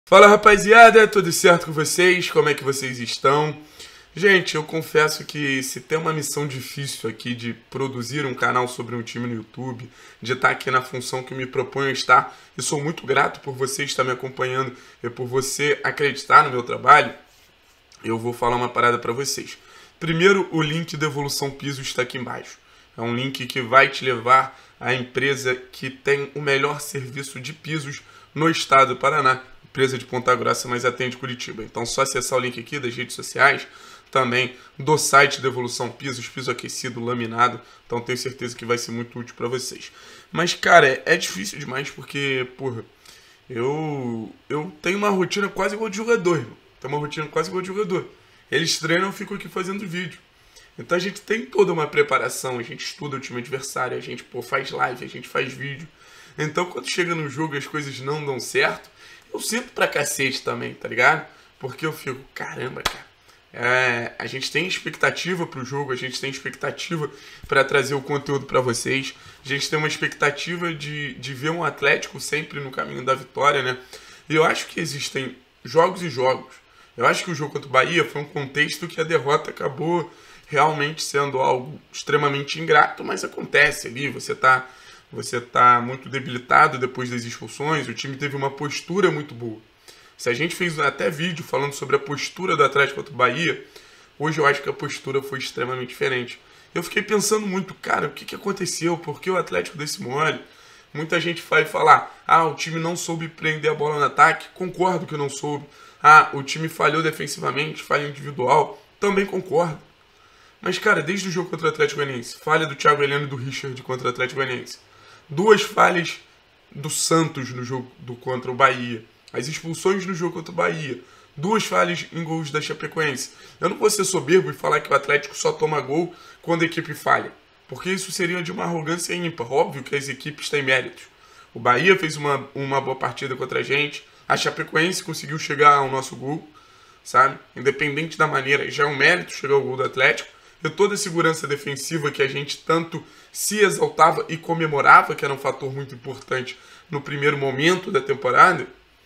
Fala rapaziada, tudo certo com vocês? Como é que vocês estão? Gente, eu confesso que se tem uma missão difícil aqui de produzir um canal sobre um time no YouTube, de estar aqui na função que me proponho a estar, e sou muito grato por você estar me acompanhando e por você acreditar no meu trabalho, eu vou falar uma parada para vocês. Primeiro, o link da Evolução Piso está aqui embaixo. É um link que vai te levar à empresa que tem o melhor serviço de pisos no estado do Paraná. Empresa de Ponta Grossa, mas atende Curitiba. Então, só acessar o link aqui das redes sociais, também do site da Evolução Pisos, piso aquecido, laminado. Então, tenho certeza que vai ser muito útil para vocês. Mas, cara, é difícil demais porque, porra, eu tenho uma rotina quase igual de jogador, irmão. Tenho uma rotina quase igual de jogador. Eles treinam, eu fico aqui fazendo vídeo. Então, a gente tem toda uma preparação, a gente estuda o time adversário, a gente, faz live, a gente faz vídeo. Então, quando chega no jogo e as coisas não dão certo, eu sinto pra cacete também, tá ligado? Porque eu fico, caramba, cara. A gente tem expectativa pro jogo, a gente tem expectativa pra trazer o conteúdo pra vocês. A gente tem uma expectativa de ver um Atlético sempre no caminho da vitória, né? E eu acho que existem jogos e jogos. Eu acho que o jogo contra o Bahia foi um contexto que a derrota acabou realmente sendo algo extremamente ingrato, mas acontece ali, você tá muito debilitado depois das expulsões, o time teve uma postura muito boa. Se a gente fez até vídeo falando sobre a postura do Atlético contra o Bahia, hoje eu acho que a postura foi extremamente diferente. Eu fiquei pensando muito, cara, o que aconteceu? Por que o Atlético desse mole? Muita gente vai falar, o time não soube prender a bola no ataque. Concordo que não soube. O time falhou defensivamente, falha individual. Também concordo. Mas, cara, desde o jogo contra o Atlético Goianiense, falha do Thiago Heleno e do Richard contra o Atlético Goianiense, duas falhas do Santos no jogo contra o Bahia, as expulsões no jogo contra o Bahia, duas falhas em gols da Chapecoense. Eu não vou ser soberbo e falar que o Atlético só toma gol quando a equipe falha, porque isso seria de uma arrogância ímpar. Óbvio que as equipes têm méritos. O Bahia fez uma boa partida contra a gente, a Chapecoense conseguiu chegar ao nosso gol, sabe? Independente da maneira, já é um mérito chegar ao gol do Atlético. E toda a segurança defensiva que a gente tanto se exaltava e comemorava, que era um fator muito importante no primeiro momento da temporada,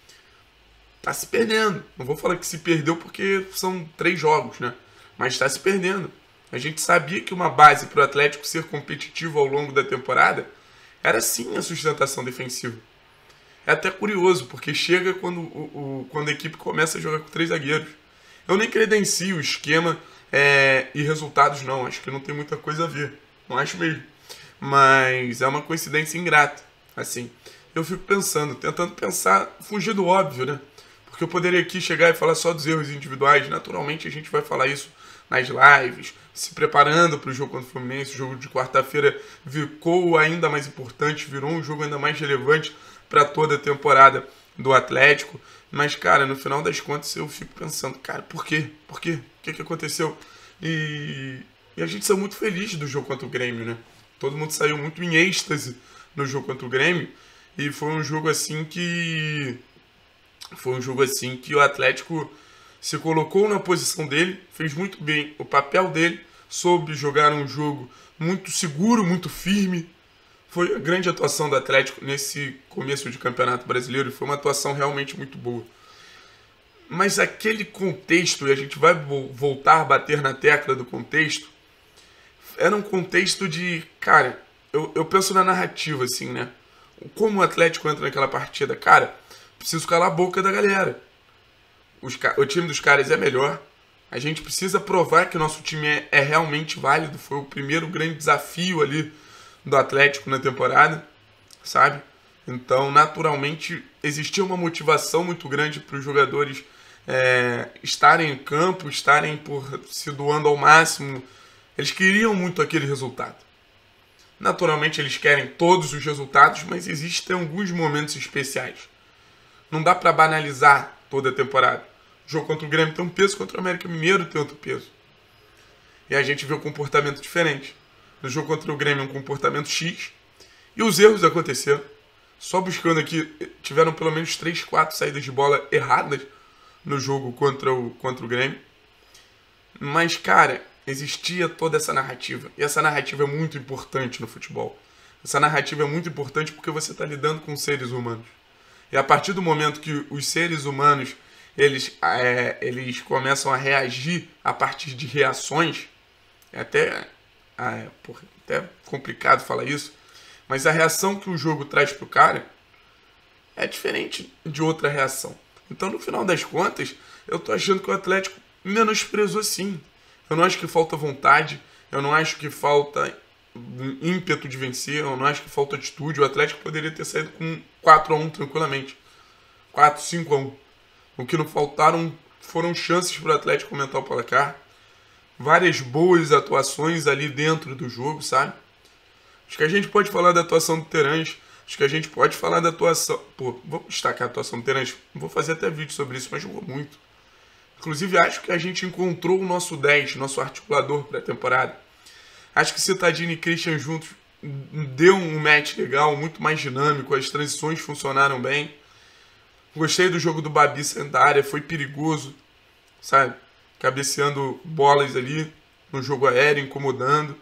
tá se perdendo. Não vou falar que se perdeu porque são 3 jogos, né? Mas está se perdendo. A gente sabia que uma base para o Atlético ser competitivo ao longo da temporada era sim a sustentação defensiva. É até curioso, porque chega quando a equipe começa a jogar com 3 zagueiros. Eu nem credencio o esquema e resultados não, acho que não tem muita coisa a ver, não acho mesmo, mas é uma coincidência ingrata, assim. Eu fico tentando pensar, fugir do óbvio, né? Porque eu poderia aqui chegar e falar só dos erros individuais, naturalmente a gente vai falar isso nas lives, se preparando para o jogo contra o Fluminense. O jogo de quarta-feira ficou ainda mais importante, virou um jogo ainda mais relevante para toda a temporada do Atlético. Mas, cara, no final das contas eu fico pensando, cara, por quê? Por quê? O que aconteceu? E a gente saiu muito feliz do jogo contra o Grêmio, né? Todo mundo saiu muito em êxtase no jogo contra o Grêmio. E foi um jogo assim que o Atlético se colocou na posição dele, fez muito bem o papel dele, soube jogar um jogo muito seguro, muito firme. Foi a grande atuação do Atlético nesse começo de Campeonato Brasileiro, e foi uma atuação realmente muito boa. Mas aquele contexto, e a gente vai voltar a bater na tecla do contexto, era um contexto de, cara, eu penso na narrativa, assim, né? Como o Atlético entra naquela partida, cara, preciso calar a boca da galera. O time dos caras é melhor, a gente precisa provar que o nosso time é realmente válido, foi o primeiro grande desafio ali do Atlético na temporada, sabe? Então, naturalmente, existia uma motivação muito grande para os jogadores estarem em campo, estarem se doando ao máximo. Eles queriam muito aquele resultado. Naturalmente, eles querem todos os resultados, mas existem alguns momentos especiais. Não dá para banalizar toda a temporada. O jogo contra o Grêmio tem um peso, contra o América Mineiro tem outro peso. E a gente vê um comportamento diferente. No jogo contra o Grêmio, um comportamento X. E os erros aconteceram. Só buscando aqui, tiveram pelo menos 3, 4 saídas de bola erradas no jogo contra o Grêmio. Mas, cara, existia toda essa narrativa. E essa narrativa é muito importante no futebol. Essa narrativa é muito importante porque você está lidando com seres humanos. E a partir do momento que os seres humanos eles começam a reagir a partir de reações, é até complicado falar isso, mas a reação que o jogo traz pro cara é diferente de outra reação. Então, no final das contas, eu tô achando que o Atlético menosprezou sim. Eu não acho que falta vontade, eu não acho que falta ímpeto de vencer, eu não acho que falta atitude. O Atlético poderia ter saído com 4-1 tranquilamente. 4-5-1. O que não faltaram foram chances para o Atlético aumentar o placar. Várias boas atuações ali dentro do jogo, sabe? Acho que a gente pode falar da atuação do Terãs. Acho que a gente pode falar da atuação... Pô, vou destacar a atuação do Terãs. Vou fazer até vídeo sobre isso, mas jogou muito. Inclusive, acho que a gente encontrou o nosso 10, nosso articulador para a temporada. Acho que Cittadini e Christian juntos deu um match legal, muito mais dinâmico. As transições funcionaram bem. Gostei do jogo do Babi saindo da área, foi perigoso, sabe? Cabeceando bolas ali no jogo aéreo, incomodando.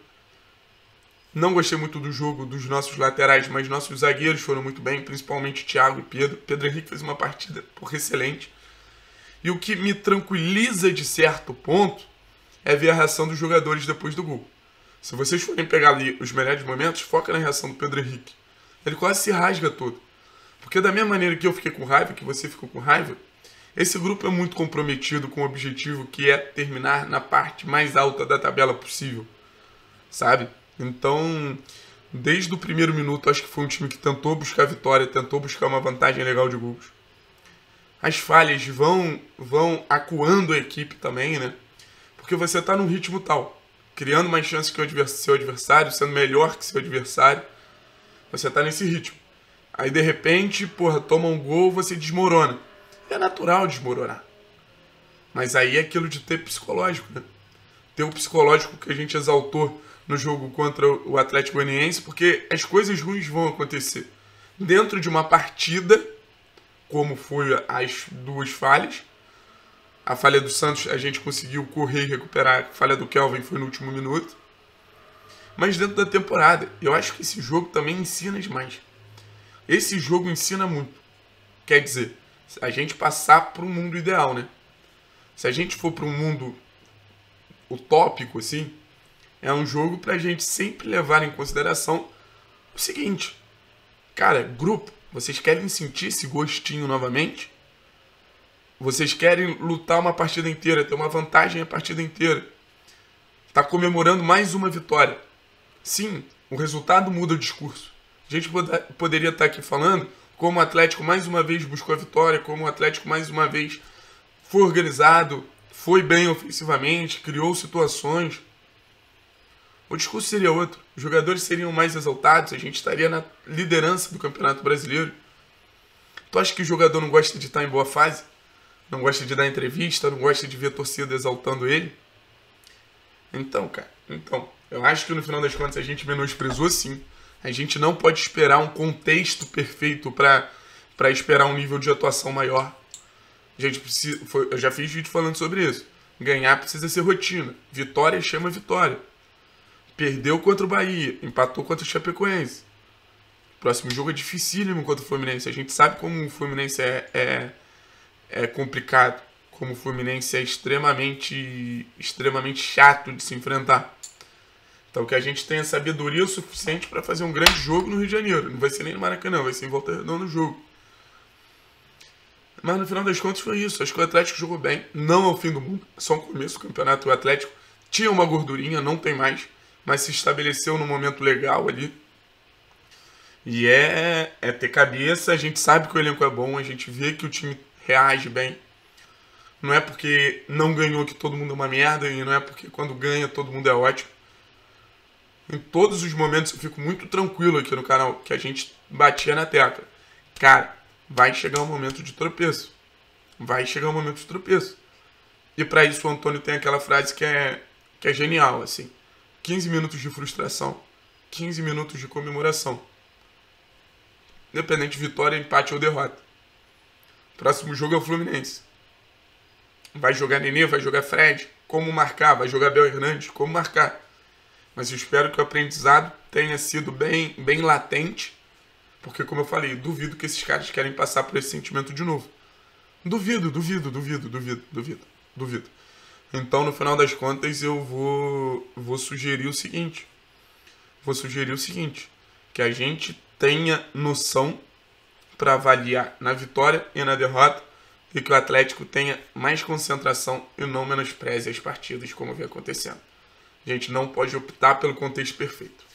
Não gostei muito do jogo dos nossos laterais, mas nossos zagueiros foram muito bem, principalmente Thiago e Pedro. Pedro Henrique fez uma partida excelente. E o que me tranquiliza de certo ponto é ver a reação dos jogadores depois do gol. Se vocês forem pegar ali os melhores momentos, foca na reação do Pedro Henrique. Ele quase se rasga todo. Porque da mesma maneira que eu fiquei com raiva, que você ficou com raiva, esse grupo é muito comprometido com o objetivo que é terminar na parte mais alta da tabela possível, sabe? Então, desde o primeiro minuto, acho que foi um time que tentou buscar a vitória, tentou buscar uma vantagem legal de gols. As falhas vão acuando a equipe também, né? Porque você tá num ritmo tal, criando mais chances que o seu adversário, sendo melhor que seu adversário, você tá nesse ritmo. Aí, de repente, toma um gol, você desmorona. É natural desmoronar. Mas aí é aquilo de ter psicológico, né? Ter o psicológico que a gente exaltou no jogo contra o Atlético Goianiense, porque as coisas ruins vão acontecer. Dentro de uma partida, como foi as duas falhas, a falha do Santos a gente conseguiu correr e recuperar, a falha do Kelvin foi no último minuto. Mas dentro da temporada, eu acho que esse jogo também ensina demais. Esse jogo ensina muito. Quer dizer, a gente passar para um mundo ideal, né? Se a gente for para um mundo utópico, assim, é um jogo para a gente sempre levar em consideração o seguinte. Cara, grupo, vocês querem sentir esse gostinho novamente? Vocês querem lutar uma partida inteira, ter uma vantagem a partida inteira? Tá comemorando mais uma vitória. Sim, o resultado muda o discurso. A gente poderia estar aqui falando como o Atlético mais uma vez buscou a vitória, como o Atlético mais uma vez foi organizado, foi bem ofensivamente, criou situações. O discurso seria outro. Os jogadores seriam mais exaltados, a gente estaria na liderança do Campeonato Brasileiro. Tu acha que o jogador não gosta de estar em boa fase? Não gosta de dar entrevista, não gosta de ver a torcida exaltando ele? Então, cara, eu acho que no final das contas a gente menosprezou sim. A gente não pode esperar um contexto perfeito para esperar um nível de atuação maior. A gente precisa, eu já fiz vídeo falando sobre isso. Ganhar precisa ser rotina. Vitória chama vitória. Perdeu contra o Bahia, empatou contra o Chapecoense. Próximo jogo é dificílimo contra o Fluminense. A gente sabe como o Fluminense é complicado. Como o Fluminense é extremamente chato de se enfrentar. Então que a gente tenha sabedoria o suficiente para fazer um grande jogo no Rio de Janeiro. Não vai ser nem no Maracanã, vai ser em Volta Redonda no jogo. Mas no final das contas foi isso. Acho que o Atlético jogou bem. Não é o fim do mundo. É só um começo do campeonato. O Atlético tinha uma gordurinha, não tem mais. Mas se estabeleceu num momento legal ali. E é ter cabeça. A gente sabe que o elenco é bom. A gente vê que o time reage bem. Não é porque não ganhou que todo mundo é uma merda. E não é porque quando ganha todo mundo é ótimo. Em todos os momentos eu fico muito tranquilo aqui no canal, que a gente batia na tecla. Cara, vai chegar um momento de tropeço. Vai chegar um momento de tropeço. E para isso o Antônio tem aquela frase que é genial, assim. 15 minutos de frustração, 15 minutos de comemoração. Independente de vitória, empate ou derrota. Próximo jogo é o Fluminense. Vai jogar Nenê, vai jogar Fred, como marcar? Vai jogar Abel Hernandes, como marcar? Mas eu espero que o aprendizado tenha sido bem latente Porque, como eu falei, duvido que esses caras querem passar por esse sentimento de novo. Duvido. Então, no final das contas, eu vou sugerir o seguinte. Que a gente tenha noção para avaliar na vitória e na derrota, e que o Atlético tenha mais concentração e não menospreze as partidas como vem acontecendo. A gente não pode optar pelo contexto perfeito.